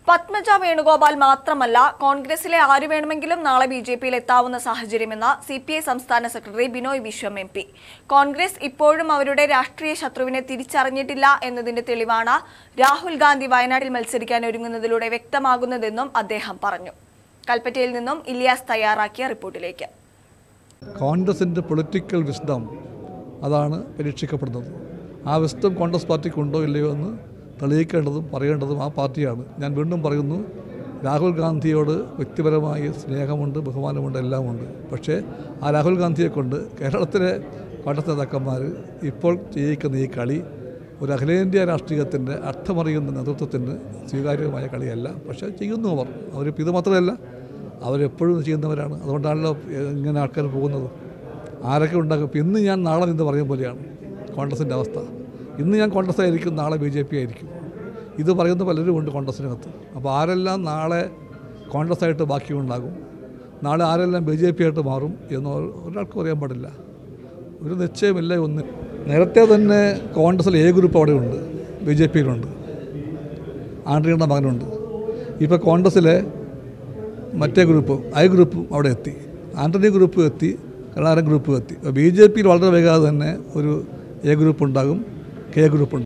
പത്മജ വേണുഗോപാൽ മാത്രമല്ല കോൺഗ്രസിലെ ആര് വേണമെങ്കിലും നാളെ ബിജെപിയിൽ എത്താവുന്ന സാഹചര്യമെന്ന് സിപിഐ സംസ്ഥാന സെക്രട്ടറി ബിനോയ് വിശ്വം എംപി. കോൺഗ്രസ് ഇപ്പോഴും അവരുടെ രാഷ്ട്രീയ ശത്രുവിനെ തിരിച്ചറിഞ്ഞിട്ടില്ല എന്നതിന്റെ തെളിവാണ് രാഹുൽ ഗാന്ധി വയനാട്ടിൽ മത്സരിക്കാൻ ഒരുങ്ങുന്നതിലൂടെ വ്യക്തമാകുന്നതെന്നും അദ്ദേഹം പറഞ്ഞു. കൽപ്പറ്റയിൽ നിന്നും ഇലിയാസ് തയ്യാറാക്കിയ റിപ്പോർട്ടിലേക്ക്. കോൺഗ്രസിന്റെ പൊളിറ്റിക്കൽ വിസ്ഡം അതാണ് പരീക്ഷിക്കപ്പെടുന്നത്. ആ വിസ്ഡം കോൺഗ്രസ് പാർട്ടിക്ക് ഉണ്ടോ ഇല്ലയോ എന്ന് തെളിയിക്കേണ്ടതും പറയേണ്ടതും ആ പാർട്ടിയാണ്. ഞാൻ വീണ്ടും പറയുന്നു, രാഹുൽ ഗാന്ധിയോട് വ്യക്തിപരമായ സ്നേഹമുണ്ട്, ബഹുമാനമുണ്ട്, എല്ലാമുണ്ട്. പക്ഷേ ആ രാഹുൽ ഗാന്ധിയെ കൊണ്ട് കേരളത്തിലെ കോൺഗ്രസ് നേതാക്കന്മാർ ഇപ്പോൾ ചെയ്യിക്കുന്ന ഈ കളി ഒരു അഖിലേന്ത്യാ രാഷ്ട്രീയത്തിൻ്റെ അർത്ഥമറിയുന്ന നേതൃത്വത്തിന് സ്വീകാര്യമായ കളിയല്ല. പക്ഷേ ചെയ്യുന്നു അവരിപ്പോൾ ഇത് മാത്രമല്ല, അവരെപ്പോഴും ചെയ്യുന്നവരാണ്. അതുകൊണ്ടാണല്ലോ ഇങ്ങനെ ആൾക്കാർ പോകുന്നത്. ആരൊക്കെ ഉണ്ടാകും. ഇപ്പം ഇന്ന് ഞാൻ നാളെ നിന്ന് പറയും പോലെയാണ് കോൺഗ്രസിൻ്റെ അവസ്ഥ. ഇന്ന് ഞാൻ കോൺഗ്രസ് ആയിരിക്കും, നാളെ BJP ആയിരിക്കും. ഇത് പറയുന്ന പലരും ഉണ്ട് കോൺഗ്രസിനകത്ത്. അപ്പോൾ ആരെല്ലാം നാളെ കോൺഗ്രസ് ആയിട്ട് ബാക്കിയുണ്ടാകും, നാളെ ആരെല്ലാം BJP ആയിട്ട് മാറും എന്ന് ഒരാൾക്കും അറിയാൻ പാടില്ല. ഒരു നിശ്ചയമില്ല. ഒന്ന് നേരത്തെ തന്നെ കോൺഗ്രസിൽ A ഗ്രൂപ്പ് അവിടെ ഉണ്ട്, BJPയിലുണ്ട്, ആന്റണിയുടെ മകനുണ്ട്. ഇപ്പോൾ കോൺഗ്രസിലെ മറ്റേ ഗ്രൂപ്പും I ഗ്രൂപ്പും അവിടെ എത്തി, ആന്റണി ഗ്രൂപ്പ് എത്തി, കരുണാകരൻ ഗ്രൂപ്പ് എത്തി. BJPയിൽ വളരെ വേഗം തന്നെ ഒരു A ഗ്രൂപ്പ് ഉണ്ടാകും, K ഗ്രൂപ്പ് ഉണ്ട്.